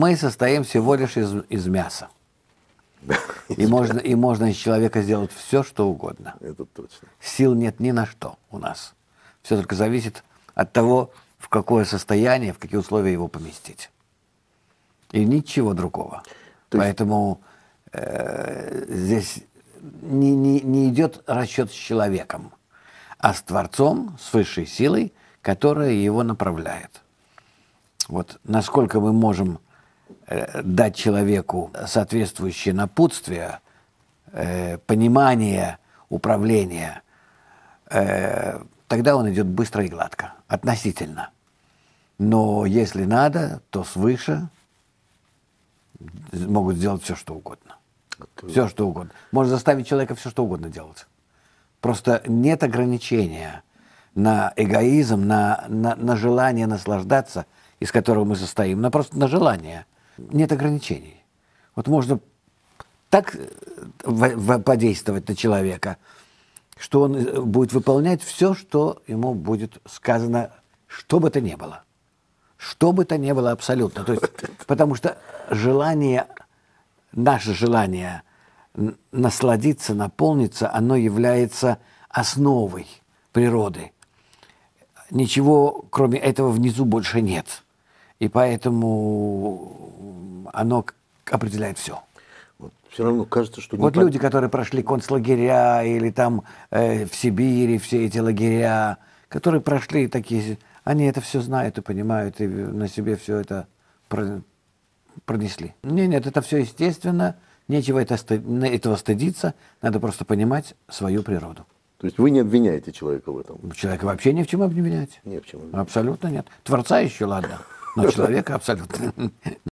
Мы состоим всего лишь из мяса. И можно из человека сделать все, что угодно. Это точно. Сил нет ни на что у нас. Все только зависит от того, в какое состояние, в какие условия его поместить. И ничего другого. Поэтому здесь не идет расчет с человеком, а с Творцом, с высшей силой, которая его направляет. Вот насколько мы можем дать человеку соответствующее напутствие, понимание, управление, тогда он идет быстро и гладко, относительно. Но если надо, то свыше могут сделать все, что угодно. Все, что угодно. Можно заставить человека все, что угодно делать. Просто нет ограничения на эгоизм, на желание наслаждаться, из которого мы состоим, просто на желание. Нет ограничений. Вот можно так подействовать на человека, что он будет выполнять все, что ему будет сказано, что бы то ни было. Что бы то ни было абсолютно. То есть, потому что наше желание насладиться, наполниться, оно является основой природы. Ничего, кроме этого, внизу больше нет. И поэтому оно определяет все. Все равно кажется, что... Вот люди, которые прошли концлагеря или там в Сибири, все эти лагеря, которые прошли такие, они это все знают и понимают, и на себе все это пронесли. Нет, это все естественно, нечего этого стыдиться, надо просто понимать свою природу. То есть вы не обвиняете человека в этом? Человека вообще ни в чем обвинять. Ни в чем. Абсолютно нет. Творца еще ладно, но человека абсолютно